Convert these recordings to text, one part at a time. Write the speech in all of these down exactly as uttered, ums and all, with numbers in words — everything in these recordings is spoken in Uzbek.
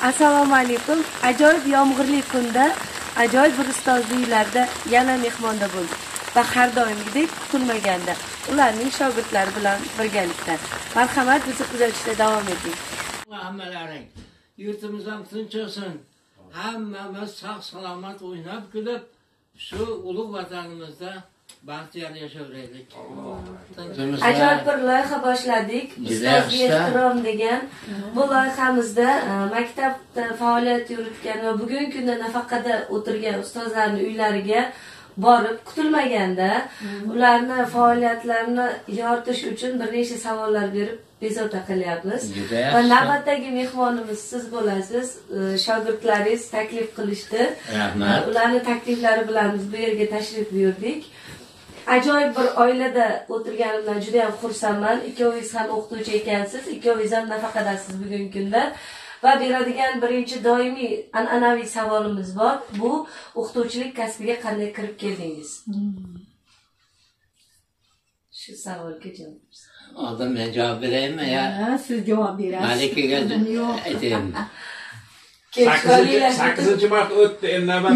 Assalomu alaykum. Ajoyib yomg'irli kunda, ajoyib bir ustozli uylarda yana mehmonda bo'ldik. Va har doimgidek kutilmaganda ularning shogirdlari bilan birgalikda. Marhamat, bizni kuzatishda davom eting. Hammalaring yurtimiz ham tinch bo'lsin. Hammamiz sog' salomat o'ynab kulib, shu ulug' vatanimizda baxtiyor yashayveraylik. Ajoyib bir loyiha boshladik. Ustozga ehtirom degan. Bu loyihamizda maktabda faoliyat yuritgan va bugungi kunda nafaqada o'tirgan ustozlarning uylariga borib kutilmaganda ularni faoliyatlarini yoritish uchun bir necha savollar berib bezovta qilyapmiz. Va navbatdagi mehmonimiz siz bo'lasiz. Shogirdlaringiz taklif qilishdi. Rahmat. Ularning takliflari bilan biz bu yerga tashrif buyurdik. Ajoyib bir oilada o'tirganimdan juda ham xursandman. Ikkovingiz ham o'qituvchi ekansiz, ikkovingiz ham nafaqadasiz bugungi kunda. Va beradigan birinchi doimiy an'anaviy savolimiz bor. Bu o'qituvchilik kasbiga qanday kirib keldingiz? Shu savolga javob bersiz. Oldin men javob beraymi ya? Ha, siz javob berasiz. Malikaga aytaymi? sakkizinchi mart o'tdi, endi navbat.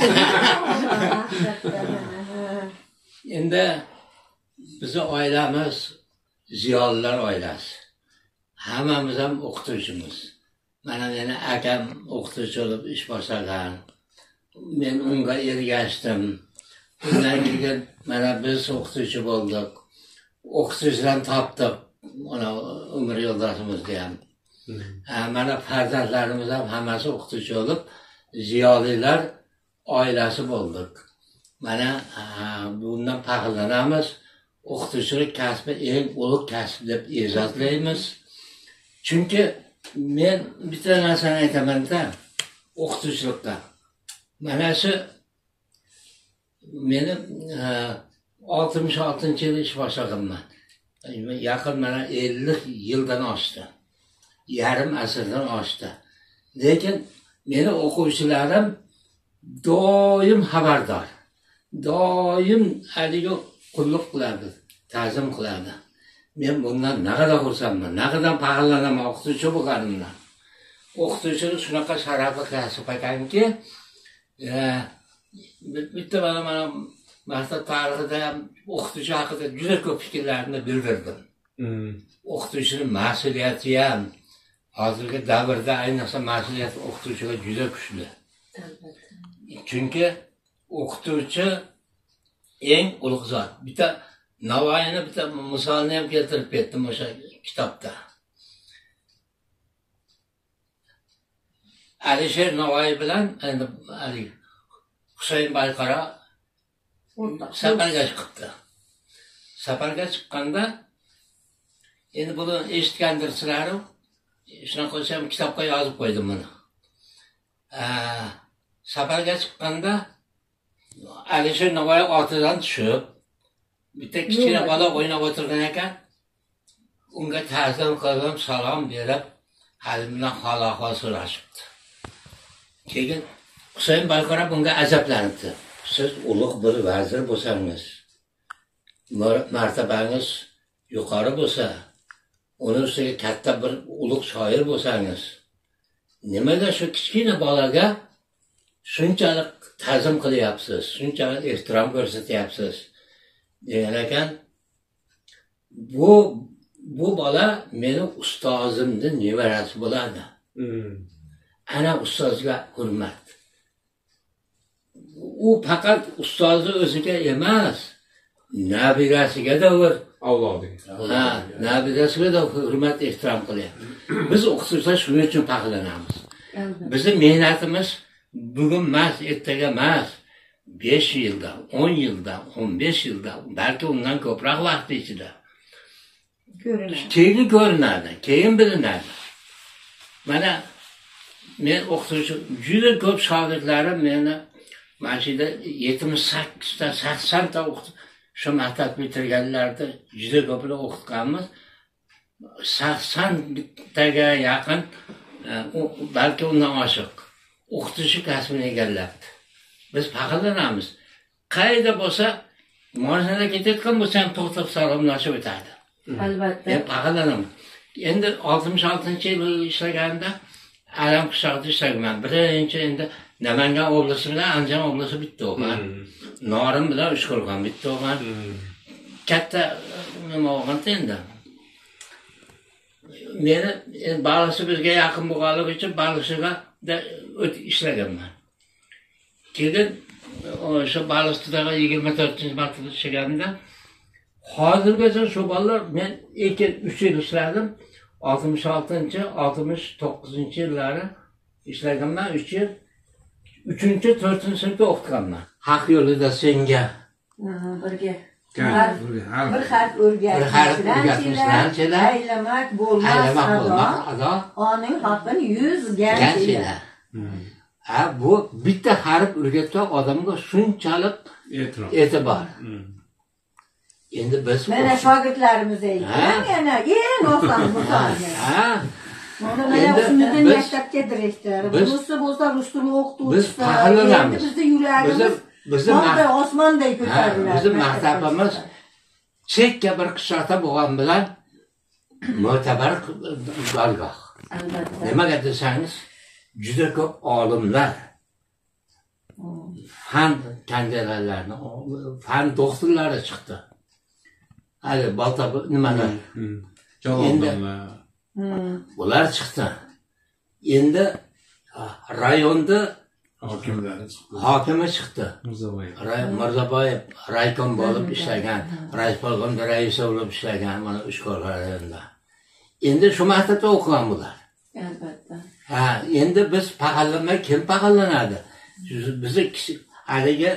Endi bizning oilamiz ziyolilar oilasi. Hammamiz ham o'qituvchimiz. Mana meni akam o'qituvchi bo'lib ish boshlagan. Men unga ergashdim. Undan keyin mana biz o'qituvchi bo'ldik. O'qituvchilarni topdik. Mana umr yo'ldoshimizni ham. Mana farzandlarimiz ham hammasi o'qituvchi bo'lib, ziyolilar oilasi bo'ldik. Mana bundan faxrlanamiz. O'qituvchilik kasbi eng ulug' kasb deb e'zozlaymiz. Chunki men bitta narsani aytaman-da, o'qituvchilikda. Mana shu meni oltmish oltinchi yil ish boshlaganman. Yaqin mana ellik yildan oshdi. Yarim asrdan oshdi. Lekin meni o'quvchilarim doim xabardor. Doim haliga qulluq qiladi, ta'zim qiladi. Men bundan naqadar xursandman, naqadar faxrlanaman o'qituvchi bo'lganimdan. O'qituvchilik shunaqa sharafli kasb ekanki, bitta mana mana maktab tarixida ham o'qituvchi haqida juda ko'p fikrlarni bildirdim. O'qituvchining mas'uliyati ham hozirgi davrda ayniqsa mas'uliyat o'qituvchiga juda kuchli. Chunki o'qituvchi eng ulug' zot. Bitta Navoiyni bitta misolni ham keltirib ketdim o'sha kitobda. Alisher Navoiy bilan endi Ali Husayn Bayqara safarga chiqibdi. Safarga chiqqanda endi buni eshitgandirsizlar. Shunaqa qilsam kitobga yozib qo'ydim buni. Safarga chiqqanda Alisher Navoiy otidan tushib, bitta kichkina bola o'ynab o'tirgan ekan. Unga ta'zim qilib, salom berib, hali bilan hol-ahvol so'rashibdi. Keyin Husayn Bayqara bunga ajablanibdi. Siz ulug' bir vazir bo'lsangiz, martabangiz yuqori bo'lsa, uning ustiga katta bir ulug' shoir bo'lsangiz, nimaga shu kichkina bolaga shunchalik ta'zim qilyapsiz, shunchalik ehtirom ko'rsatyapsiz degan ekan. Bu bu bola meni ustozimning nevarasi bo'ladi. Ana ustozga hurmat. U faqat ustozi o'ziga emas, nabirasiga da avlodiga. Ha, nabirasiga da hurmat ehtirom qilyapti. Biz o'qituvchilar shuning uchun faxrlanamiz. Bizning mehnatimiz bugun emas, ertaga emas, besh yilda, o'n yilda, o'n besh yilda, balki undan ko'proq vaqt ichida ko'rinadi. Keyin ko'rinadi, keyin bilinadi. Mana men o'qituvchi juda ko'p shogirdlarim meni mana shu yetmish sakkizta, saksonta o'qituvchi shu maktab bitirganlarda juda ko'plar o'qitganmiz. saksontaga yaqin, balki undan oshiq o'qituvchi kasbini egallabdi. Biz faxrlanamiz. Qayda bo'lsa, mashinaga ketayotgan bo'lsa ham to'xtab salomlashib o'tadi. Albatta. Men faxrlanaman. Endi oltmish oltinchi yil ishlaganda Alam qishloqda ishlagan. Birinchi endi Namangan oblasti bilan Andijon oblasti bitta o'qgan. Norin bilan Uchqo'rg'on bitta o'qgan. Katta nima o'qganda endi. Meni Baliqchi bizga yaqin bo'lganligi uchun Baliqchiga o't ishlaganman. Keyin o'sha Baliqchidagi yigirma to'rtinchi martaba ishlaganimda hozirgacha shu bolalar men ikki uch yil ishladim. oltmish oltinchi oltmish to'qqizinchi yillari ishlaganman, uch yil. uchinchi to'rtinchi sinfda o'qiganman. Haq yo'lida senga birga Bir harf o'rgatishlar, aylamak bo'lmas ado, oning haqqini yuz ganchilar. Ha, bu bitta harf o'rgatgan odamga shunchalik e'tibor. Endi biz mana shogirdlarimiz aytgan, yana eng oson misol. Ha. Mana mana Husniddin maktabga direktor, bunisi bo'lsa Rustum o'qituvchisi. Biz faxrlanamiz. Bizning yuragimiz Bizim osmonday ko'tariladi. Bizim maktabimiz chekka bir qishloqda bo'lgan bilan mo'tabar dargoh. Albatta. Nimaga desangiz, juda ko'p olimlar, fan kandidatlarni, fan doktorlari chiqdi. Hali balta nimalar? Endi bular chiqdi. Endi rayonda hokimi chiqdi. Mirzaboyev raykom bo'lib ishlagan, raykom raisi bo'lib ishlagan mana Uchqo'rg'onda. Endi shu maktabda o'qigan bular. Albatta. Ha, endi biz paxallanmay kim paxallanadi? Bizni haligi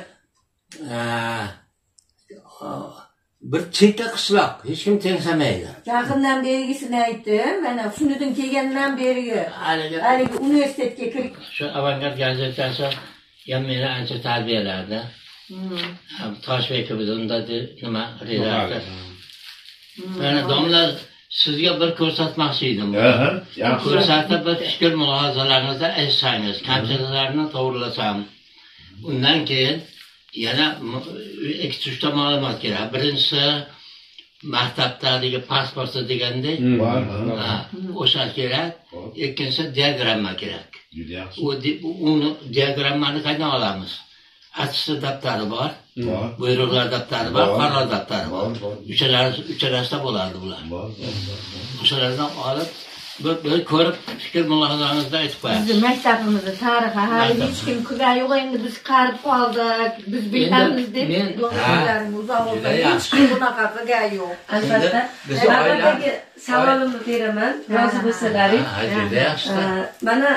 bir chekka qishloq, hech kim tengsamaydi. Yaqindan berigisini aytdim, mana Husniddin kelgandan berigi haligi haligi universitetga kirib, shu Avangard gazetasi ham meni ancha tarbiyaladi. Toshbek bizda nima redaktor. Mana domlar sizga bir ko'rsatmoqchi edim. Ko'rsatib bir fikr mulohazalaringizni aytsangiz, kamchiliklarni to'g'rilasam. Undan keyin yana ikki uch ta ma'lumot kerak. Birinchisi maktabdagi pasporti degandek, o'sha kerak. Ikkinchisi diagramma kerak. U uni diagrammani qayerdan olamiz? Attestat daftari bor, buyruqlar daftari bor, qaror daftari bor. Uchalasi uchalasida bo'ladi bular. O'shalardan olib bir ko'rib fikr mulohazalaringizni aytib qo'yasiz. Bizning maktabimizda tarixi hali hech kim kirgan yo'q, endi biz qarib qoldik, biz bilamiz deb yo'llarimiz uzoqda hech kim bunaqa qilgan yo'q. Albatta. Navbatdagi savolimni beraman, rozi bo'lsalaring. Mana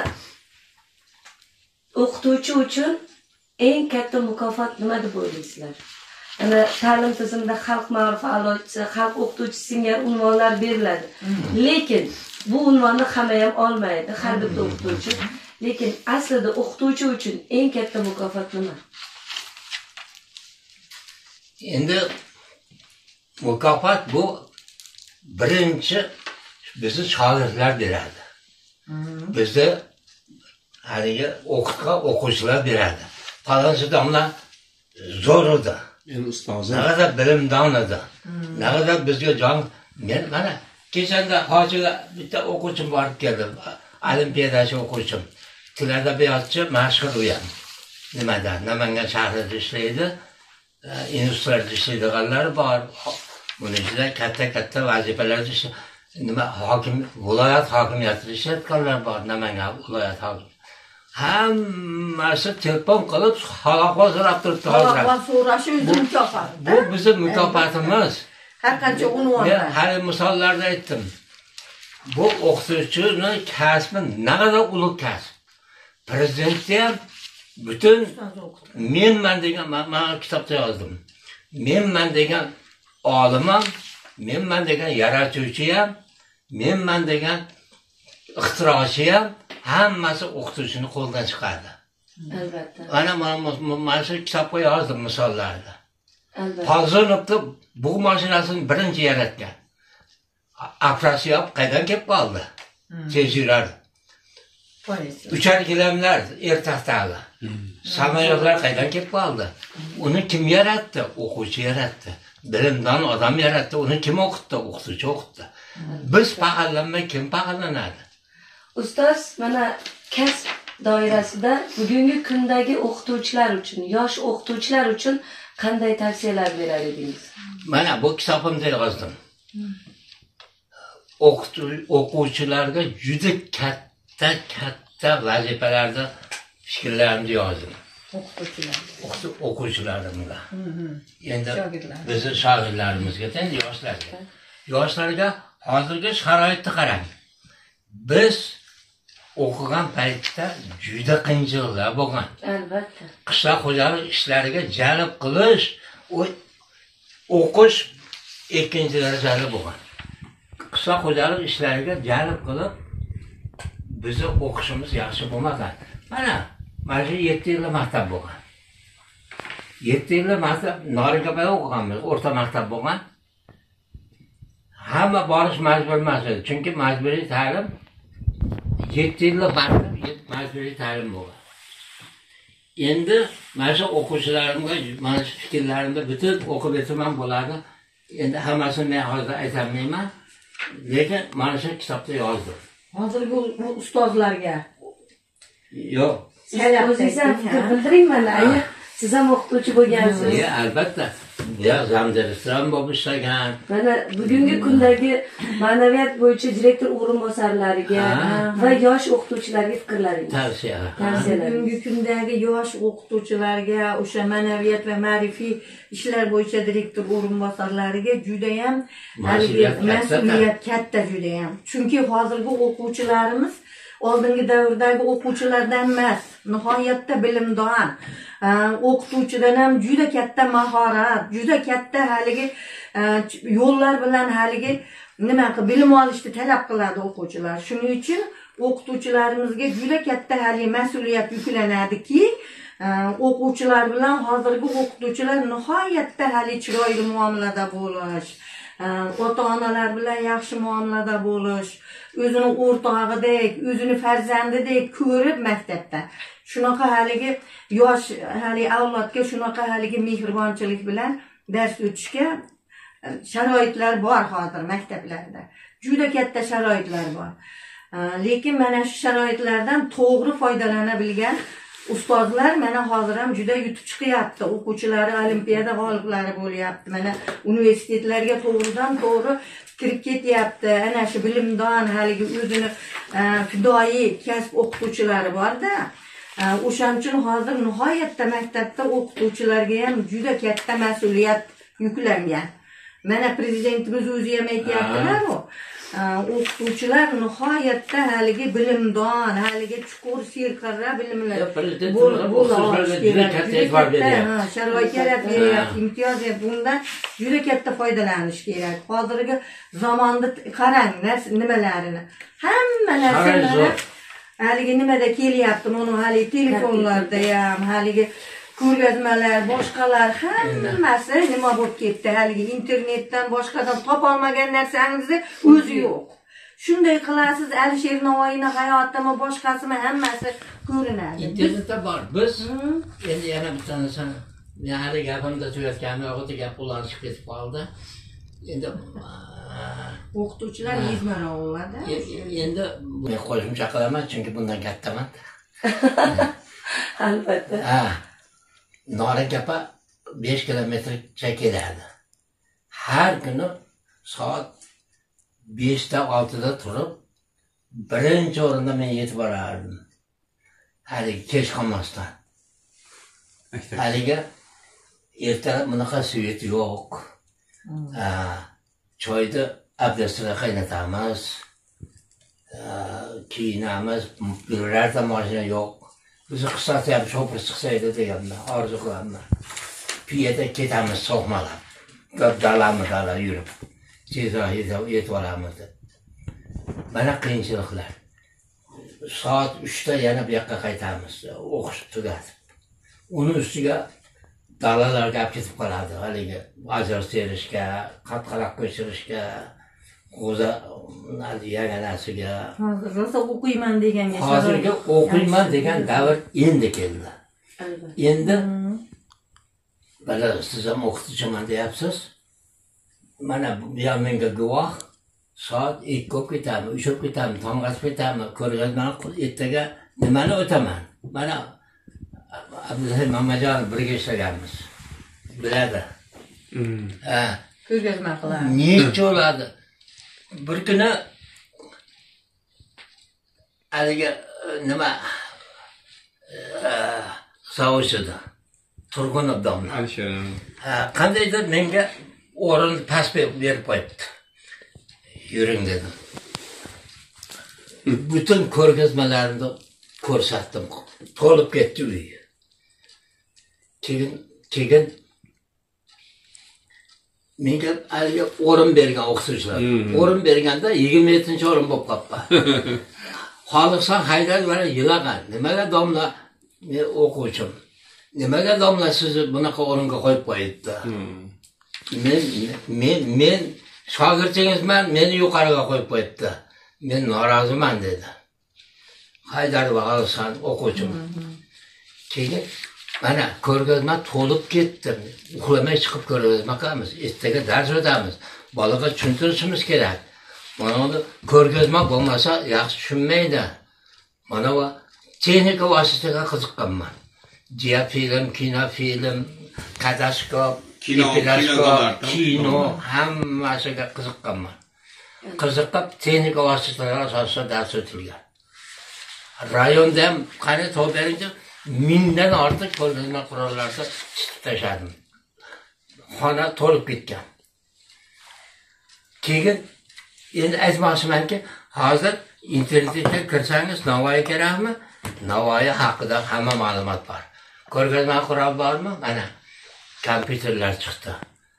o'qituvchi uchun eng katta mukofot nima deb o'ylaysizlar? Ana ta'lim tizimida xalq ma'rif a'lochisi, xalq o'qituvchisi singari unvonlar beriladi. Lekin bu unvonni hamma ham olmaydi, har bitta o'qituvchi. Lekin aslida o'qituvchi uchun eng katta mukofot nima? Endi mukofot bu birinchi bizni shogirdlar beradi. Bizni haligi o'qitgan o'quvchilar beradi. Falonchi domla zo'r edi. Men ustozim. Naqadar bilimdon edi. Naqadar bizga jon, men mana kechanda hojiga bitta o'quvchim borib keldi. Olimpiadachi o'quvchim. Tilada beyotchi mashhur u ham. Nimada? Namangan shahrida ishlaydi. Institutlarda ishlaydiganlar bor. Buni ichida katta-katta vazifalarda nima hokim, viloyat hokimiyatida ishlayotganlar bor. Namangan viloyat hokimi. Hammasi telefon qilib xalaqot so'rab turibdi hozir. Xalaqot so'rashi o'zim mukofot. Bu bizning mukofotimiz. Har qancha unvonlar. Men hali misollarda aytdim. Bu o'qituvchining kasbi naqadar ulug' kasb. Prezidentga ham butun menman degan men kitobda yozdim. Menman degan olimam, menman degan yaratuvchi ham, menman degan ixtirochi ham hammasi o'qituvchini qo'ldan chiqadi. Albatta. Ana mana shu kitobga yozdim misollarda. Albatta. Falzonovni bu mashinasini birinchi yaratgan. Afrasiyab qaydan kelib qoldi? Tezyurar. Uchar gilamlar ertaxtali. Samolyotlar qaydan kelib qoldi? Uni kim yaratdi? O'quvchi yaratdi. Bilimdon odam yaratdi. Uni kim o'qitdi? O'qituvchi o'qitdi. Biz paxallanmay kim paxallanadi? Ustoz, mana kasb doirasida bugungi kundagi o'qituvchilar uchun, yosh o'qituvchilar uchun qanday tavsiyalar berar edingiz? Mana bu kitobimda yozdim. O'quvchilarga juda katta katta vazifalarda fikrlarimni yozdim. O'qituvchilar. O'quvchilarimga. Endi bizni shogirdlarimizga, endi yoshlarga. Yoshlarga hozirgi sharoitni qarang. Biz o'qigan paytda juda qiyinchiliklar bo'lgan. Albatta. Qishloq xo'jalik ishlariga jalb qilish, o'qish ikkinchi darajali bo'lgan. Qishloq xo'jalik ishlariga jalb qilib bizni o'qishimiz yaxshi bo'lmagan. Mana mana shu yetti yil maktab bo'lgan. yetti yil maktab Norinkapada o'qiganmiz, o'rta maktab bo'lgan. Hamma borish majbur emas edi, chunki majburiy ta'lim yetti yil maktab majburiy ta'lim bo'lgan. Endi mana shu o'quvchilarimga mana shu fikrlarimda butun o'qib o'taman bo'ladi. Endi hammasini men hozir aytolmayman, lekin mana shu kitobda yozdim. Hozirgi ustozlarga. Yo'q. O'zingiz ham fikr bildiring mana, aya. Siz ham o'qituvchi bo'lgansiz. Ya, albatta. Ya, zamdiristram bo'lib ishlagan. Mana bugungi kundagi ma'naviyat bo'yicha direktor o'rinbosarlariga va yosh o'qituvchilarga fikrlaringiz. Tavsiya. Bugungi kundagi yosh o'qituvchilarga, o'sha ma'naviyat va ma'rifiy ishlar bo'yicha direktor o'rinbosarlariga juda ham mas'uliyat katta juda ham. Chunki hozirgi o'quvchilarimiz oldingi davrdagi o'quvchilardan emas, nihoyatda bilimdon, o'qituvchidan ham juda katta mahorat, juda katta haligi yo'llar bilan haligi nima qilib bilim olishni talab qiladi o'quvchilar. Shuning uchun o'qituvchilarimizga juda katta haligi mas'uliyat yuklanadiki, o'quvchilar bilan hozirgi o'qituvchilar nihoyatda haligi chiroyli muomalada bo'lish, ota-onalar bilan yaxshi muomalada bo'lish, o'zini o'rtog'idek, o'zini farzandidek ko'rib maktabda shunaqa haligi yosh haligi avlodga shunaqa haligi mehribonchilik bilan dars o'tishga sharoitlar bor hozir maktablarda. Juda katta sharoitlar bor. Lekin mana shu sharoitlardan to'g'ri foydalana bilgan ustozlar mana hozir ham juda yutib chiqyapti. O'quvchilari olimpiada g'oliblari bo'lyapti. Mana universitetlarga to'g'ridan to'g'ri kirib ketyapti. Ana shu bilimdon haligi o'zini fidoyi kasb o'qituvchilari bor-da. O'shaning uchun hozir nihoyatda maktabda o'qituvchilarga ham juda katta mas'uliyat yuklangan. Mana prezidentimiz o'zi ham aytayaptilar-ku. O'qituvchilar nihoyatda haligi bilimdon, haligi chuqur serqirra bilimlar sharoit yaratib beryapti, imtiyoz bundan juda katta foydalanish kerak. Hozirgi zamonda qarang nimalarini. Hamma narsalar haligi nimada kelyapti, mana haligi telefonlarda ham, haligi ko'rgazmalar, boshqalar hammasi nima bo'lib ketdi? Haligi internetdan boshqadan topolmagan narsangizni o'zi yo'q. Shunday qilasiz, Alisher Navoiyning hayotimi, boshqasimi hammasi ko'rinadi. Internetda bor. Biz endi yana bitta narsani, men hali gapimda tugatganim yo'q edi, gap ulanishib ketib qoldi. Endi o'qituvchilar yezmara bo'ladi. Endi men qo'shimcha qilaman, chunki bundan kattaman. Albatta. Ha. Norinka besh kilometrcha keladi. Har kuni soat beshda oltida turib, birinchi o'rinda men yetib borardim. Haligi kech qolmasdan. Haligi ertalab bunaqa svet yo'q. Choyni abdastini qaynatamiz. Kiyinamiz, birorta mashina yo'q. Bizni qisqasi ham shopir chiqsa edi deganman, orzu qilaman. Piyada ketamiz so'qmalab. Dalami-dala yurib. Tezroq yetib olamiz deb. Mana qiyinchiliklar. Soat uchda yana bu yoqqa qaytamiz, o'qish tugatib. Uni ustiga dalalarga olib ketib qoladi, haligi ajr terishga, qatqaloq ko'chirishga, o'zi yaganasiga. Hozir rosa o'qiyman deganga. Hozirga o'qiyman degan davr endi keldi. Endi mana siz ham o'qituvchiman deyapsiz. Mana bu ham menga guvoh. soat ikki bo'lib ketami, uch bo'lib ketami, tong'asi ketami, ko'rgazmani ertaga nimani o'taman. Mana Abdulaziz Mamajon birga ishlaganmiz. Biladi. Ha, ko'rgazma qiladi. necha bo'ladi? Bir kuni haligi nima savishdi. Turg'unov domla. Alisher. Ha, qandaydir menga o'rin past berib qo'yibdi. Yuring dedim. Bütün ko'rgazmalarimni ko'rsatdim. To'lib ketdi uy. Keyin keyin menga haligi o'rin bergan o'qituvchilar. O'rin berganda yigirma yettinchi o'rin bo'lib qolibman. Xoliqson Haydar mana yig'lagan. Nimaga domla men o'quvchim? Nimaga domla sizni bunaqa o'ringa qo'yib qo'yibdi? Men men men shogirdingizman, meni yuqoriga qo'yib qo'yibdi. Men noroziman dedi. Haydar va Xoliqson o'quvchim. Keyin mana ko'rgazma to'lib ketdi. Uxlamay chiqib ko'rgazma qilamiz. Ertaga dars o'tamiz. Bolaga tushuntirishimiz kerak. Mana uni ko'rgazma bo'lmasa yaxshi tushunmaydi. Mana va texnika vositaga qiziqqanman. Diafilm, kinofilm, kadaskop, epiloskop, kino hammasiga qiziqqanman. Qiziqib texnika vositalari asosida dars o'tilgan. Rayonda ham qani to'g'rilikda mingdan ortiq ko'rgazma qurollarni chitib tashladim. Xona to'lib ketgan. Keyin endi aytmoqchimanki, hozir internetga kirsangiz Navoiy kerakmi? Navoiy haqida hamma ma'lumot bor. Ko'rgazma qurol bormi? Mana kompyuterlar chiqdi.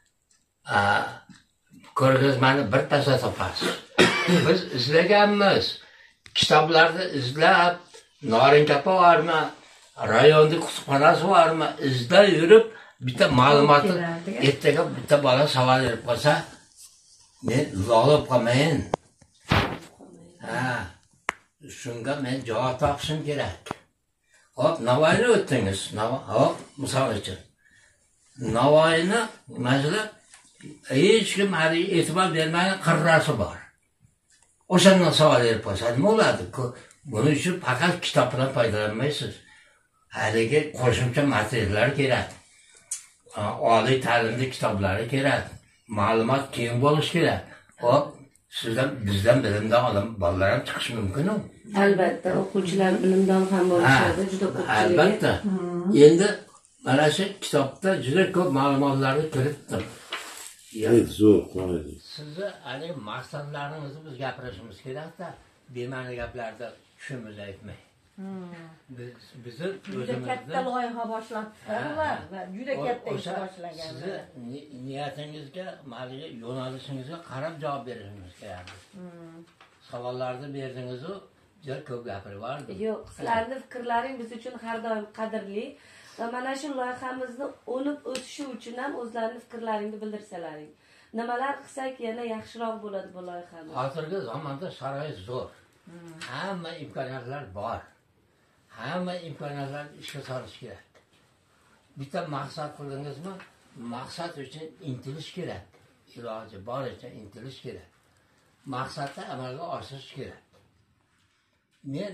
Ko'rgazmani bir pasda topasiz. Biz izlaganmiz. Kitoblarni izlab, Norinkapo bormi? Rayonda kutubxonasi bormi? Izlab yurib, bitta ma'lumotni ertaga bitta bola savol berib qolsa, men lolib qolmayin. Ha. Shunga men javob topishim kerak. Hop, Navoiyni o'tdingiz. Hop, misol uchun. Navoiyni masalan hech kim hali e'tibor bermagan qirrasi bor. O'shandan savol berib qolsa, nima bo'ladi? Buning uchun faqat kitobdan foydalanmaysiz. Haligi qo'shimcha materiallar kerak. Oliy ta'limli kitoblari kerak. Ma'lumot keng bo'lishi kerak. Hop, sizdan bizdan bilimdan olim bolalar ham chiqishi mumkin-ku. Albatta, o'quvchilar bilimdon ham bo'lishadi, juda ko'pchiligi. Albatta. Endi mana shu kitobda juda ko'p ma'lumotlarni kiritdim. Zo'r qo'ydi. Sizni hali maqsadlaringizni biz gapirishimiz kerak-da, bema'ni gaplarda tushimiz aytmay. Biz bizni juda katta loyiha boshlabdilar va juda katta ish boshlagan. Sizni niyatingizga, maliga yo'nalishingizga qarab javob berishingiz kerak. Savollarni berdingiz-ku, juda ko'p gapirib bordim. Yo'q, sizlarning fikrlaring biz uchun har doim qadrli. Va mana shu loyihamizni o'nib o'tishi uchun ham o'zlarining fikrlaringni bildirsalaring. Nimalar qilsak yana yaxshiroq bo'ladi bu loyihamiz. Hozirgi zamonda sharoit zo'r. Hamma imkoniyatlar bor. Hamma imkoniyatlarni ishga solish kerak. Bitta maqsad qildingizmi, maqsad uchun intilish kerak. Iloji boricha intilish kerak. Maqsadni amalga oshirish kerak. Men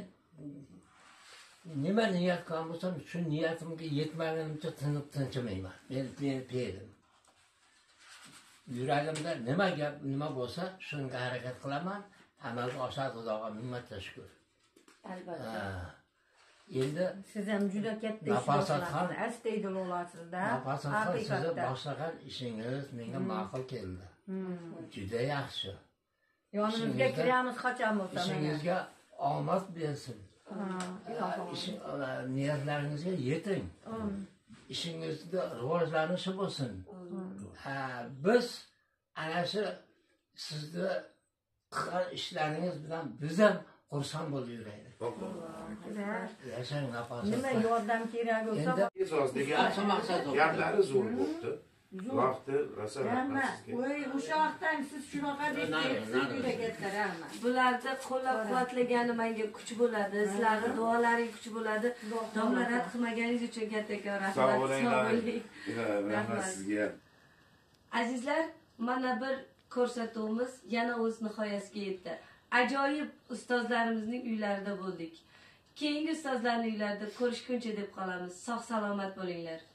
nima niyat qilgan bo'lsam, shu niyatimga yetmagunimcha tinib tinchimayman. Men pedim. Yuragimda nima gap, nima bo'lsa, shunga harakat qilaman. Amalga oshadi, Xudoga minnat tashkur. Albatta. Endi siz ham juda katta ish boshlasiz. Astaydil olasizda. Haqiqatdan siz boshlagan ishingiz menga ma'qul keldi. Juda yaxshi. Yonimizga kiramiz qachon bo'lsa. Ishingizga omad bersin. Niyatlaringizga yeting. İşingizda rivojlanishi bo'lsin. Biz ana shu sizni qilgan ishlaringiz bilan biz ham xursand bo'lib yuraylik. Yashang nafas. Nima yordam kerak bo'lsa, gaplari zo'r bo'ldi. Vaqti rosa rahmat. Voy, o'sha vaqtdan siz shunaqa deb juda katta rahmat. Bularda qo'llab-quvvatlagani menga kuch bo'ladi, sizlarning duolaring kuch bo'ladi. Domla rad qilmaganingiz uchun kattakon rahmat. Sog' bo'ling. Rahmat sizga. Azizlar, mana bir ko'rsatuvimiz yana o'z nihoyasiga yetdi. Ajoyib ustozlarimizning uylarida bo'ldik. Keyingi ustozlarning uylarida ko'rishguncha deb qolamiz. Sog' salomat bo'linglar.